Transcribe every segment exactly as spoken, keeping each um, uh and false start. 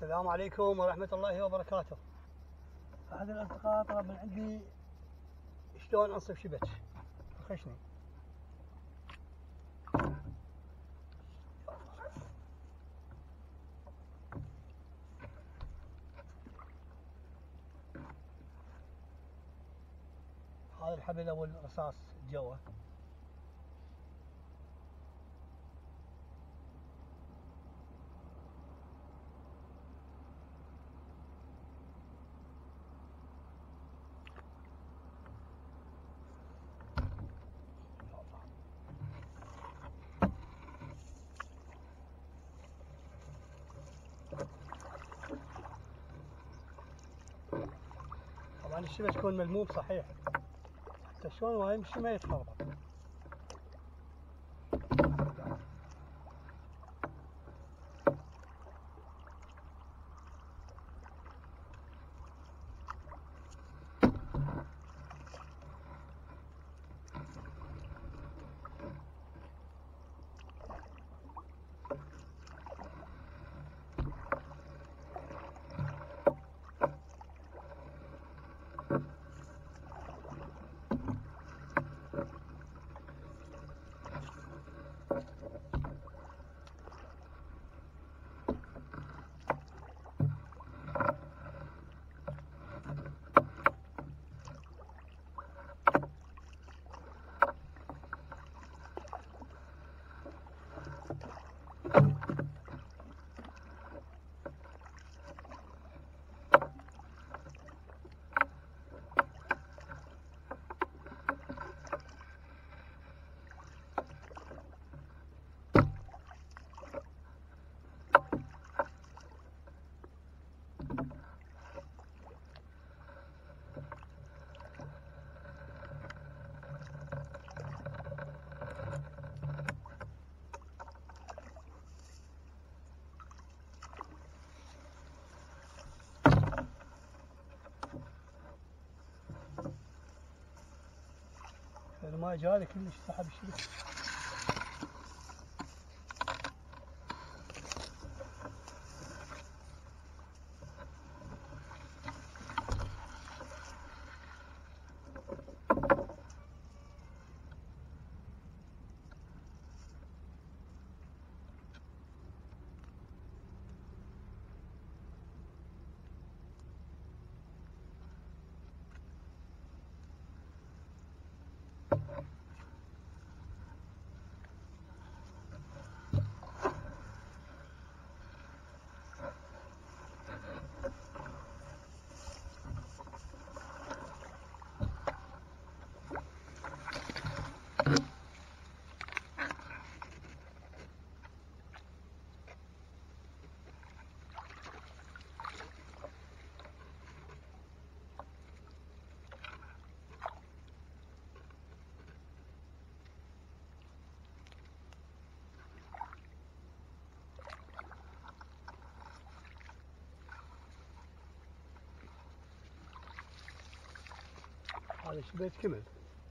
السلام عليكم ورحمة الله وبركاته. أحد الأصدقاء طلب من عندي شلون أنصب شبك الخشني. هذا الحبل أو الرصاص جوا. طبعا الشبك يكون ملموم صحيح حتى شلون ما يمشي ما يتخربط. الماء جاري كلش سحب الشبك. هذا الشبك كمل.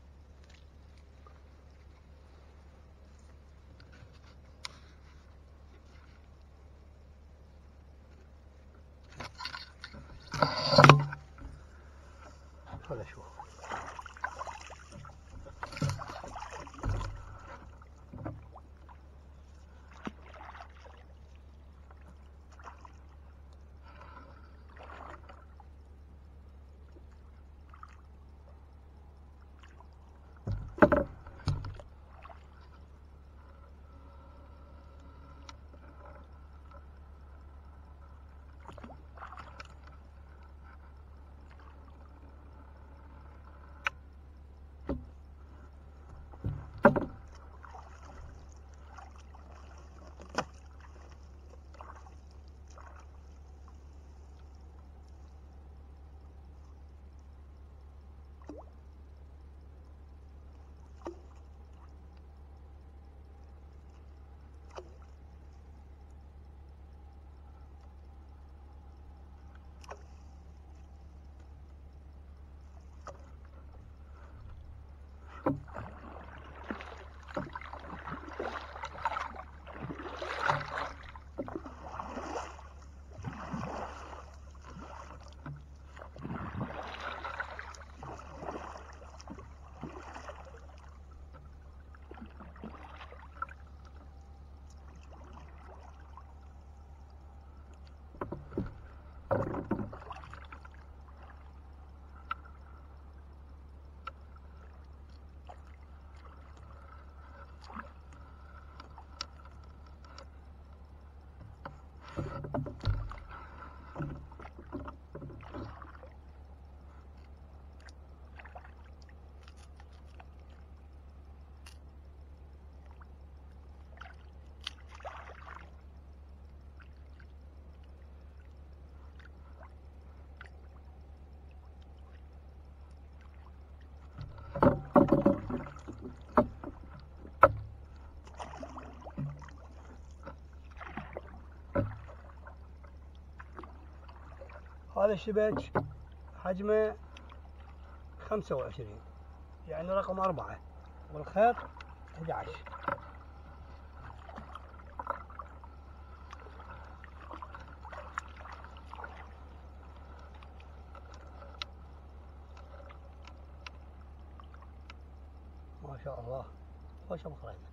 خل اشوف. هذا الشبك حجمه خمسة وعشرين، يعني رقم أربعة، والخيط أحد عشر. ما شاء الله، خوش أبو خريزه.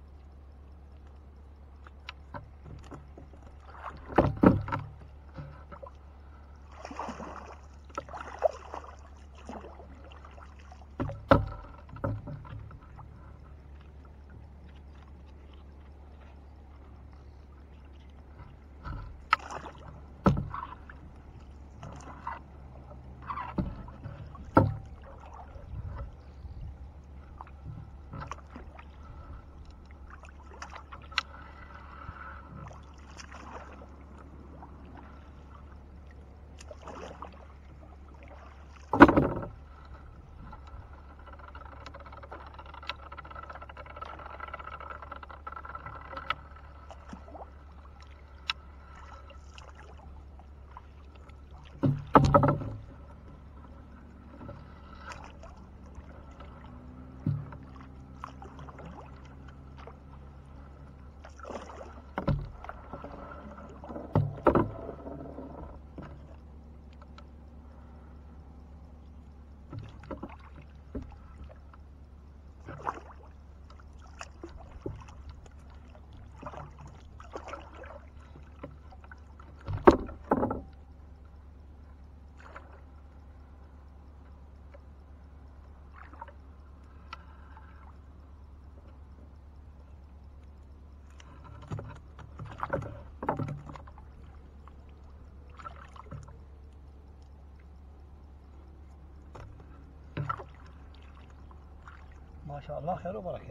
ما شاء الله، خير وبركة.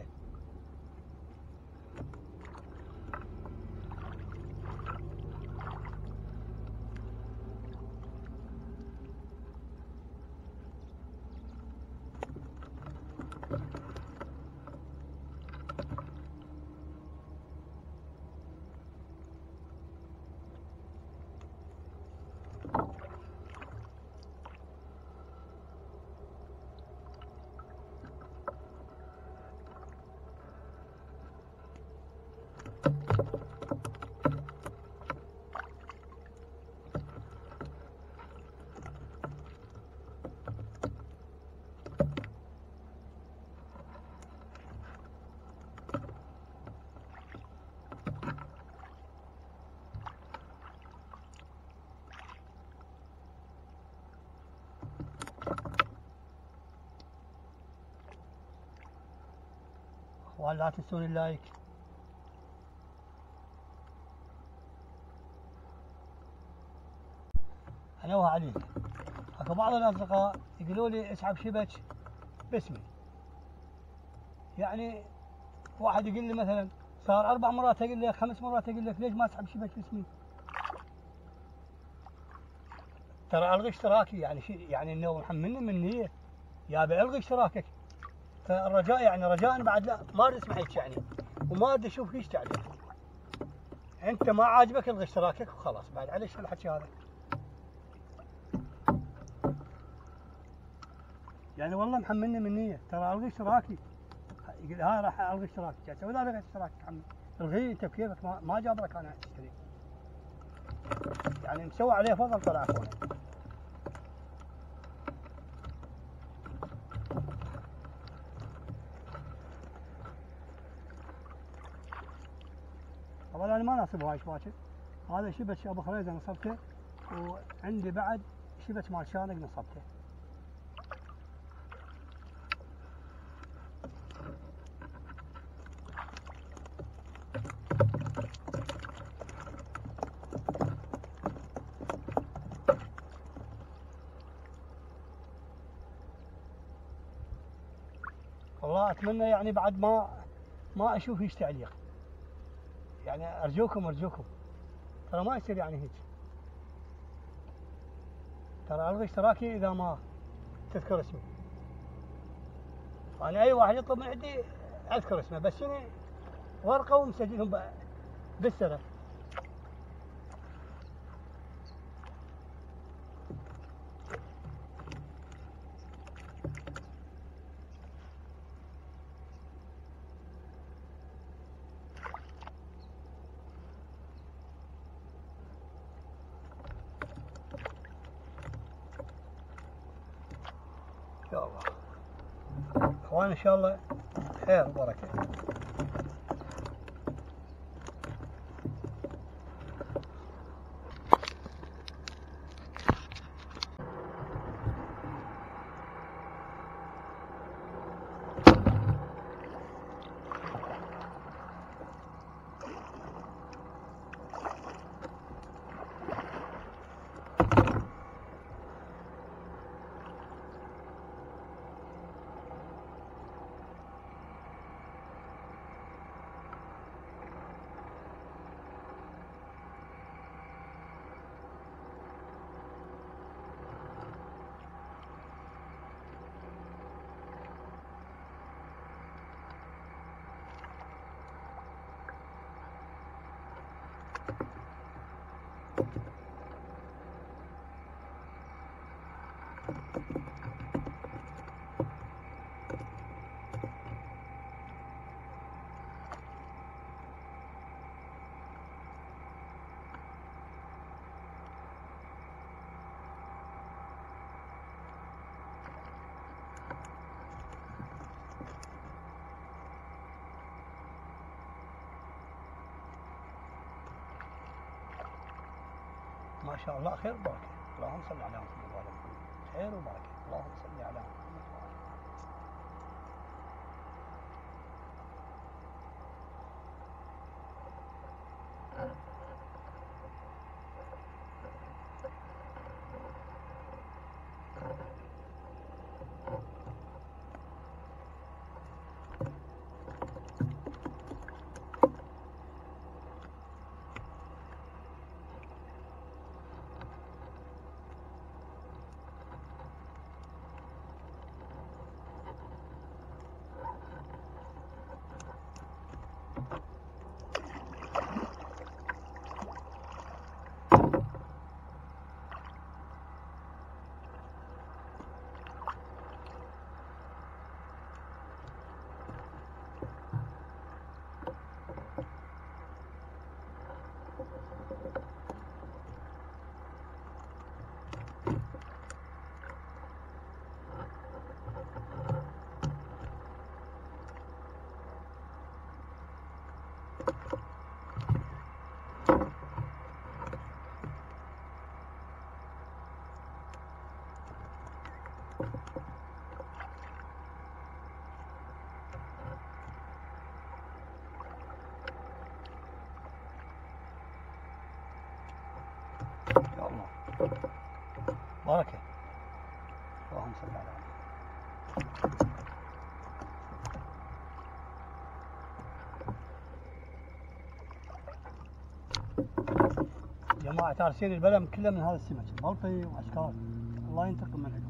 اخوان لا تنسون اللايك. انوه عليك، اكو بعض الاصدقاء يقولوا لي اسحب شبك باسمي، يعني واحد يقول لي مثلا صار اربع مرات اقول لك، خمس مرات اقول لك ليش ما اسحب شبك باسمي؟ ترى الغي اشتراكي، يعني شيء يعني انه محملني من نيه، يابا الغي اشتراكك. فالرجاء يعني رجاء بعد لا ما اريد اسمع هيك يعني، وما اريد اشوف فيش تعليق. انت ما عاجبك الغي اشتراكك وخلاص، بعد عليش الحكي هذا؟ يعني والله محملني من نيه، ترى الغي اشتراكي. يقول هاي راح الغي اشتراكك، يعني سوي الغي اشتراكك عمي، الغيه انت بكيفك، ما, ما جابرك انا اشتري. يعني مسوي عليه فضل طلع اخونا. طبعا انا ما ناصب هاي شباكه، هذا شبك ابو خريزه نصبته، وعندي بعد شبك مال شانق نصبته. والله اتمنى يعني بعد ما ما اشوف هيك تعليق، يعني ارجوكم ارجوكم، ترى ما يصير يعني هيك. ترى الغي اشتراكي اذا ما تذكر اسمي. انا اي واحد يطلب من عندي اذكر اسمه، بس شنو ورقه ومسجلهم بالسنه. شاء الله اخوان، ان شاء الله خير وبركه. ما شاء الله خير وبركه. اللهم صل على محمد وعلى محمد. خير وبركه. اللهم صل على محمد وعلى يا الله بركه. اللهم صل على محمد. جماعة تارسين البلد كله من هذا السمك، بلطي واشكال، الله ينتقم منهم.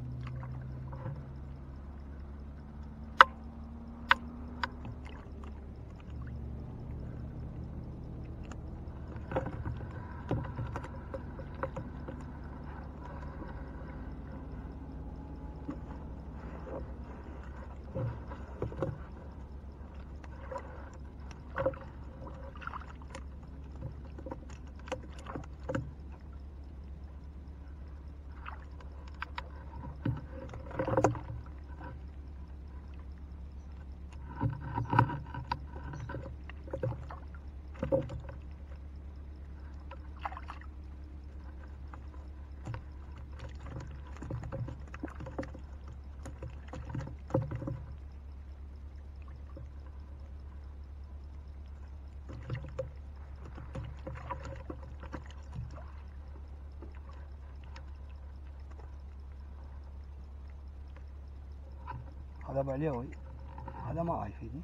هذا بعليوي، هذا ما يفيدني.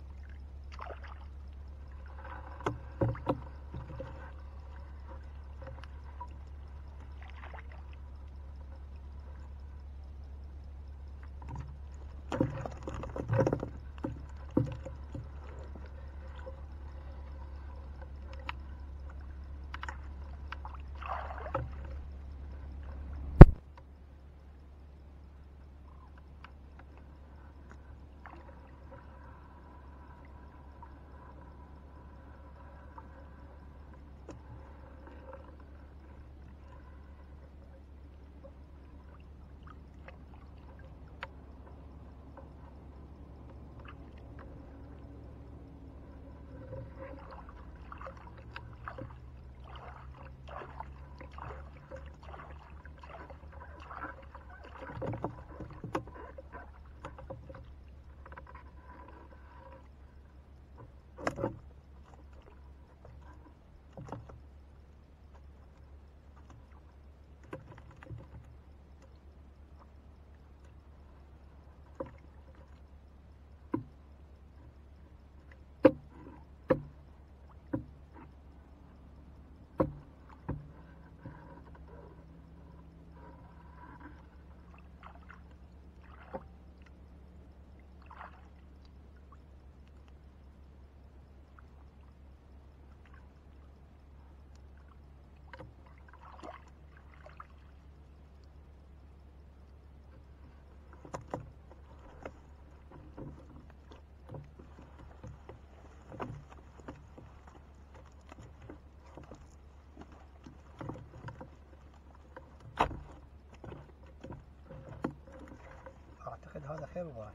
خير وبركة.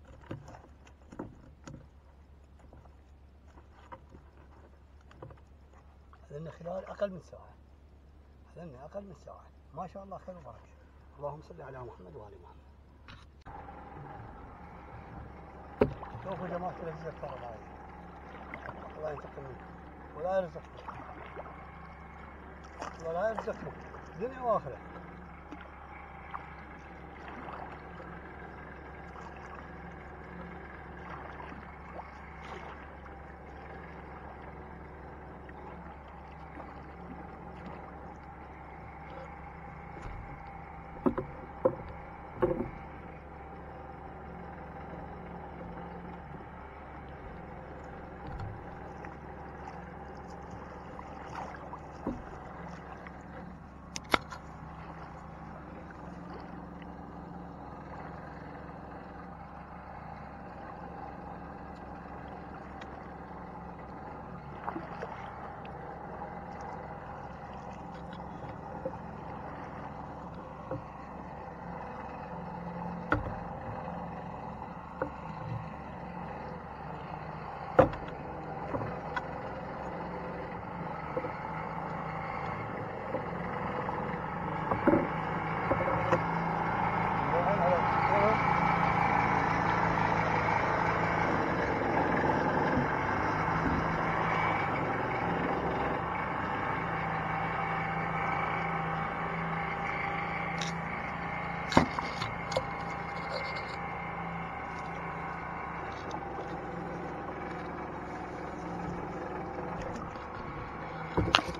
هذن خلال أقل من ساعة، هذن أقل من ساعة، ما شاء الله خير وبركة. اللهم صل على محمد وآل محمد. شوفوا جماعة الزفار هاي، الله ينتقم منكم ولا يرزقكم ولا يرزقكم دنيا وآخرة. Thank you.